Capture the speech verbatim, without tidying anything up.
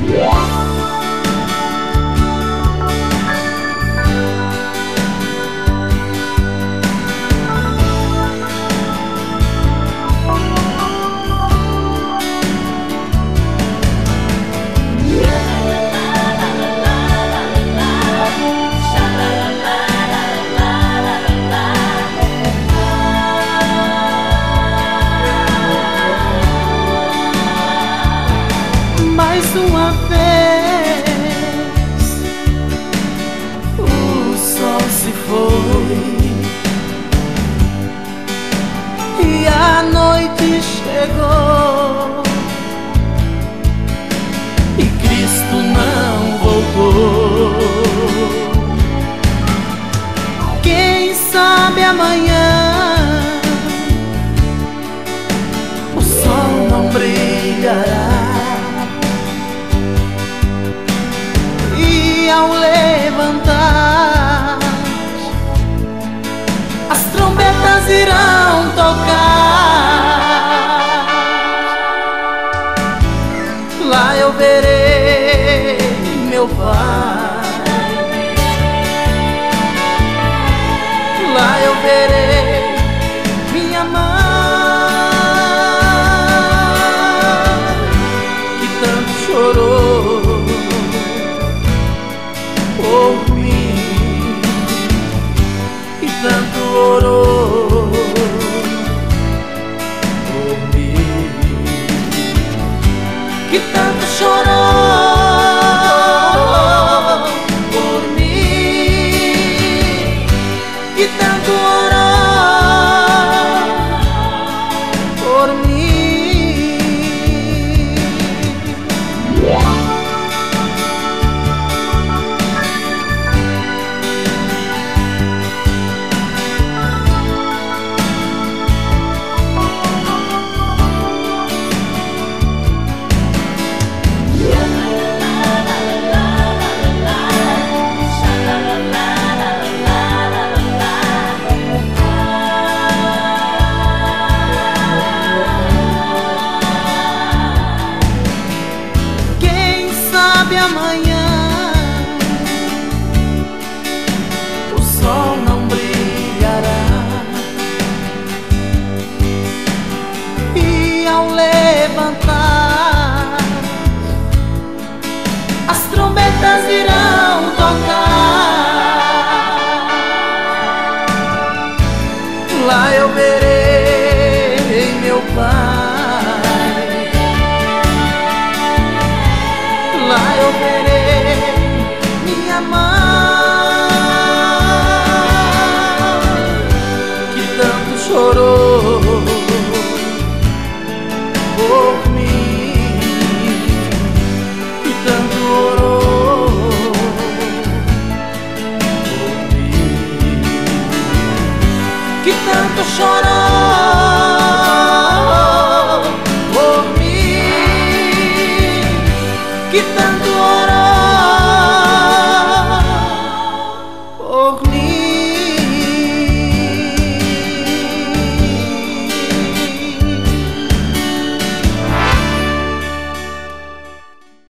Mais uma vez o sol se foi e a noite chegou e Cristo não voltou. Quem sabe amanhã o sol não brilhará. Ao levantar, as trombetas irão tocar. Lá eu verei meu Pai, lá eu verei minha mãe, que tanto chorou por mim e tanto orou por mim, que tanto chorou por mim, que tanto orou por mim. Amanhã o sol não brilhará e ao levantar as trombetas irão tocar. Lá eu verei meu Pai, lá eu verei minha mãe, que tanto chorou por mim, que tanto orou por mim, que tanto chorou